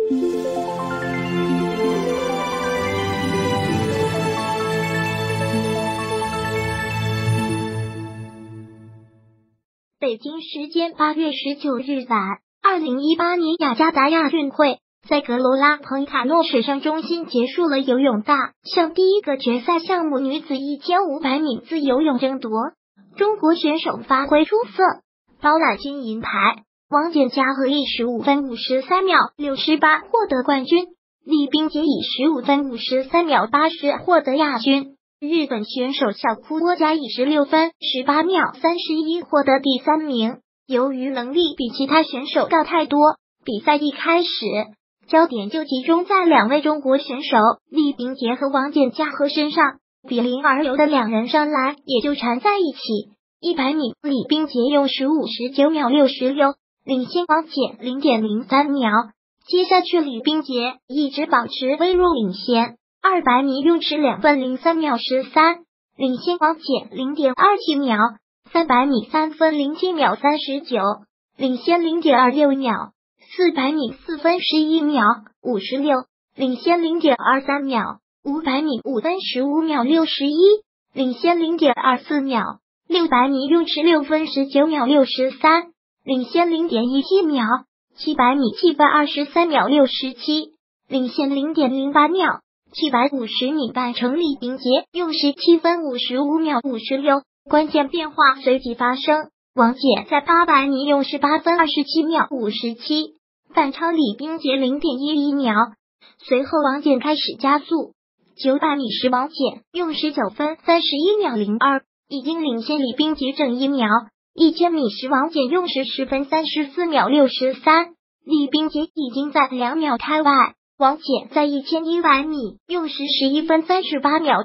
北京时间8月19日晚，2018年雅加达亚运会在格罗拉彭卡诺水上中心结束了游泳大项第一个决赛项目女子1500米自由泳争夺，中国选手发挥出色，包揽金银牌。王简嘉和以15分53秒68获得冠军，李冰洁以15分53秒80获得亚军。日本选手小库波加以16分18秒31获得第3名。由于能力比其他选手高太多，比赛一开始焦点就集中在两位中国选手李冰洁和王简嘉和身上，比邻而游的两人上来也就缠在一起。100米，李冰洁用15:19秒66领先王简 0.03秒，接下去李冰洁一直保持微弱领先。200米用12分03秒13，领先王简 0.27秒。300米3分07秒39，领先 0.26秒。400米4分11秒56，领先 0.23秒。500米5分15秒61，领先 0.24秒。600米用16分19秒63，领先 0.17秒。700米7分23秒67，领先 0.08秒。750米半程李冰洁用17分55秒56，关键变化随即发生，王简在800米用18分27秒57，反超李冰洁 0.11秒。随后王简开始加速，900米时王简用19分31秒02，已经领先李冰洁整1秒。1000米时王简用10分34秒63，李冰洁已经在2秒开外。王简在1100米用11分38秒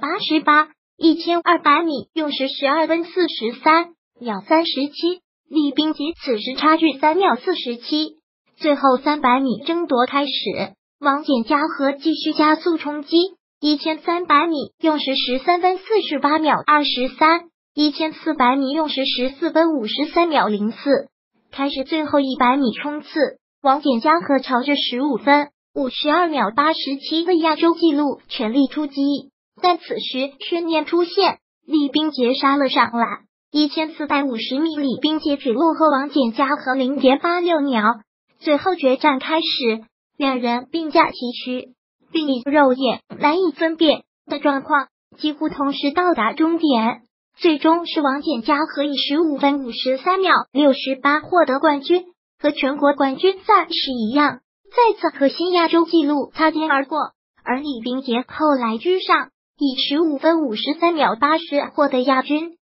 88，1200米用12分43秒37，李冰洁此时差距3秒47。最后300米争夺开始，王简嘉和继续加速冲击，1300米用13分48秒23，1400米用14分53秒04。开始最后100米冲刺，王简嘉和朝着15分52秒87的亚洲纪录全力出击，但此时悬念出现，李冰洁杀了上来。1450米李冰洁只落后王简嘉和 0.86秒。最后决战开始，两人并驾齐驱，并以肉眼难以分辨的状况几乎同时到达终点。最终是王简嘉和以15分53秒68获得冠军，和全国冠军赛事一样，再次和新亚洲纪录擦肩而过。而李冰洁后来居上，以15分53秒80获得亚军。